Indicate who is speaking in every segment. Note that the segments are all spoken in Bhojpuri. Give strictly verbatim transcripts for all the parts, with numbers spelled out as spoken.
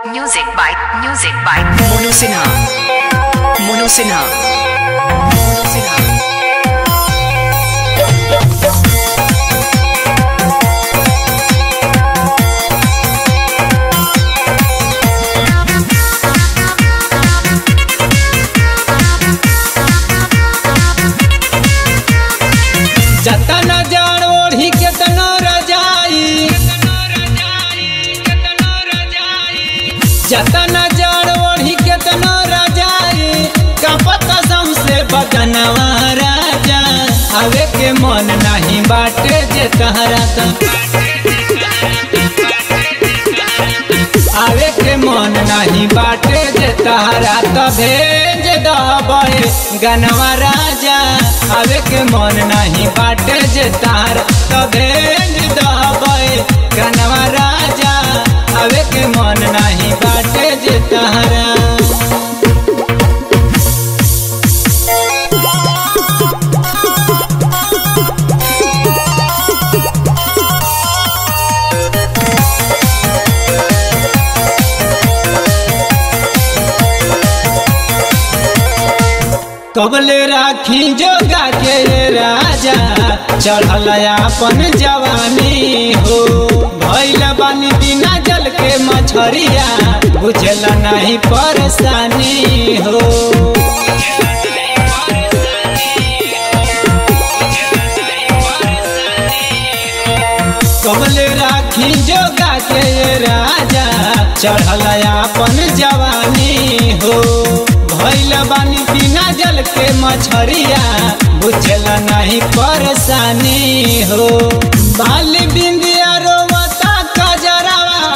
Speaker 1: music by music by
Speaker 2: Monu Sinha. Monu Sinha. Monu Sinha.
Speaker 3: जतन जान ओढ़ी केतनो रजाई जतन जान ओढ़ी केतनो रजाई कपत से बदनवा राजा आवे के मन नहीं बाटे जे तहरा आवे के मन नहीं बाटे जे तहरा तो भेज दबे गनवा राजा आवे के मन नहीं बाटे जे तहरा तो भेज दबे गनवा राजा आवे के मन नहीं बाटे जे तहरा कबले राखी जोगा के राजा चढ़ल अपन जवानी हो भइल बानी बिना जल के मछरिया बुझल नहीं परेशानी हो कबले राखी जोगा के राजा चढ़ल अपन जवानी हो भइल बानी बिना जल के मछरिया बुझल नहीं परेशानी हो बाल बिंदिया रोवता कजरावा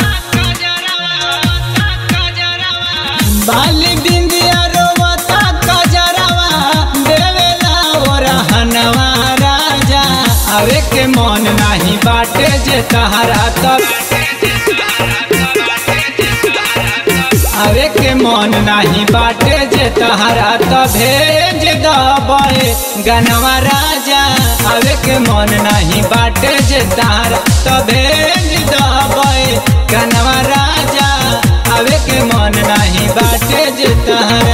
Speaker 3: बाल बिंदिया रोवता कजरावा देवेला ओरहनवा राजा आवे के मन नहीं बाटे जे तहरा तब आवे के मन नहीं बाटे जे तहरा तो भेज दबे गनवा राजा आवे के मन नहीं बाटे जे तहरा तो भेज दबे गनवा राजा आवे के मन नहीं बाटे जे तहरा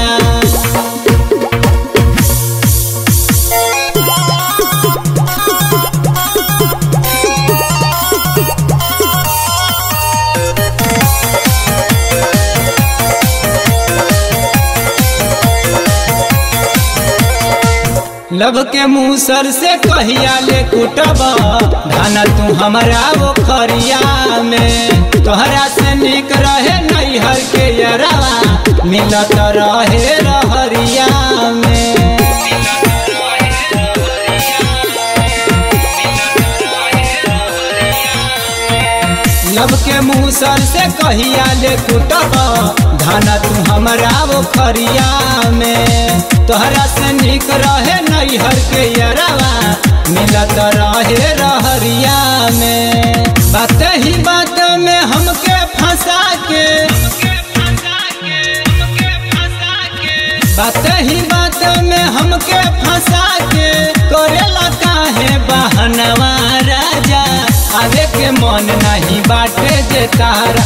Speaker 3: लब के मूसर से कहिया ले कुटब धन तू हमारा वो खरिया में तोहरा से निक रहे नैहर के यरवा मिलत रहे रहरिया में लब के मूसर से कहिया ले कुटब धन तू हमारा वो खरिया में तोहरा से निक रहे नैहर के यरवा मिलत रहे रहरिया में बात ही बात में हमके फंसा के बात ही बात में हमके फंसा के करेला काहे बहनवा राजा आवे के मन नहीं बाटे जे तारा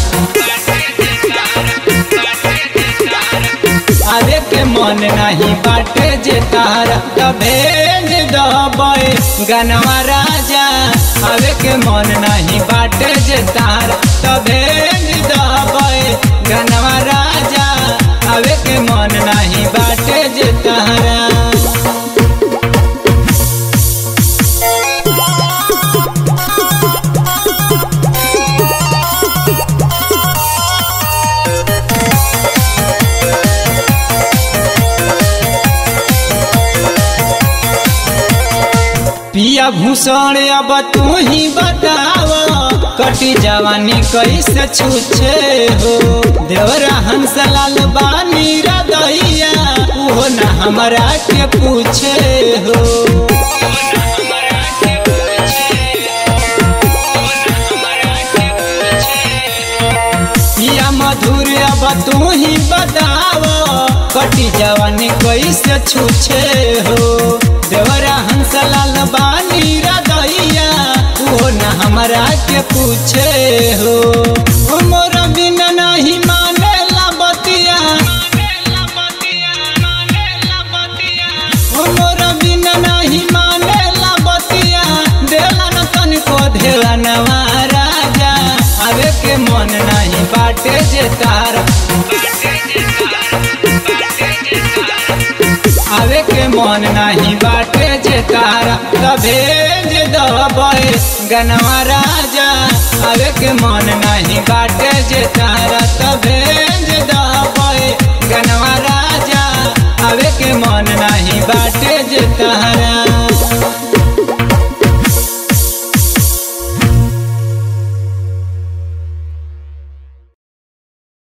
Speaker 3: आवे के मन नहीं बाटे जे तारा तो भेज दबे गनवा राजा आवे के मन नहीं बाटे जे तारा तो भेज दबे गनवा राजा आवे के मन नहीं बाटे जे तारा पिया भूषण अब तू ही बताव कटी जवानी कैसे छूछे हो देवरा हंसलाल बानी रदैया उहो न हमरा के पूछे हो पिया मधुर अब तू ही बताव कटी जवानी कैसे छूछे हो देवरा हंसलाल बानी रदैया वो न हमरा के पूछे हो मोर बिना नहीं जे तारा आवे के मन नहीं बाटे जे तारा त भेज दबे गनवा राजा आवे के मन नहीं बाटे जे तारा त भेज दबे गनवा